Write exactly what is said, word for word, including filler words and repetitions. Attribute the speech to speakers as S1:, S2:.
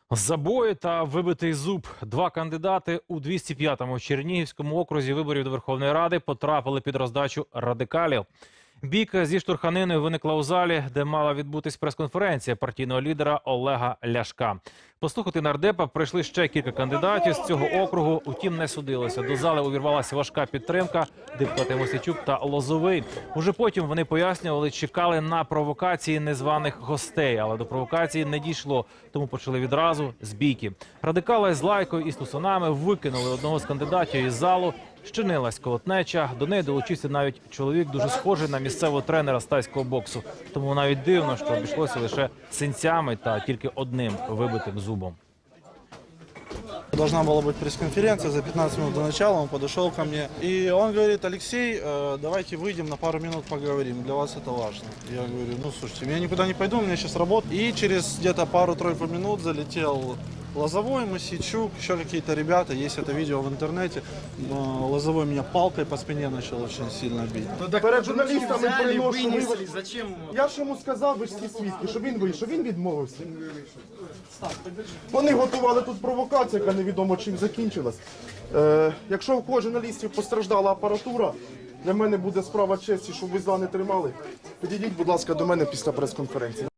S1: Забої та вибитий зуб. Два кандидати у двісті п'ятому Чернігівському окрузі виборів до Верховної Ради потрапили під роздачу радикалів. Бійка зі штурханиною виникла у залі, де мала відбутись прес-конференція партійного лідера Олега Ляшка. Послухати нардепа прийшли ще кілька кандидатів з цього округу, утім не судилося. До зали увірвалася важка підтримка депутати Мосійчук та Лозовий. Уже потім вони пояснювали, чекали на провокації незваних гостей, але до провокації не дійшло, тому почали відразу з бійки. Радикали з лайкою і стусанами викинули одного з кандидатів із залу. Щинилась колотнеча, до неї долучився навіть чоловік, дуже схожий на місцевого тренера з тайського боксу. Тому навіть дивно, що обійшлося лише синцями та тільки одним вибитим зубом.
S2: Должна была быть пресс-конференция, за пятнадцать минут до начала он подошел ко мне. И он говорит: Алексей, давайте выйдем на пару минут поговорим, для вас это важно. Я говорю: ну слушайте, я никуда не пойду, у меня сейчас работа. И через где-то пару-тройку минут залетел Лозовой, Мосійчук, еще какие-то ребята, есть это видео в интернете. Лозовой меня палкой по спине начал очень сильно бить.
S3: Ну, так перед журналістами приношу
S4: винесли,
S3: вивод.
S4: зачем?
S3: Я ж йому сказав, ви ж всі свідки, що він вийшов, він відмовився. Вони готували тут провокацію, яка невідомо чим закінчилась. Е, якщо у когось журналістів постраждала апаратура, для мене буде справа честі, щоб ви зла не тримали. Підійдіть, будь ласка, до мене після прес-конференції.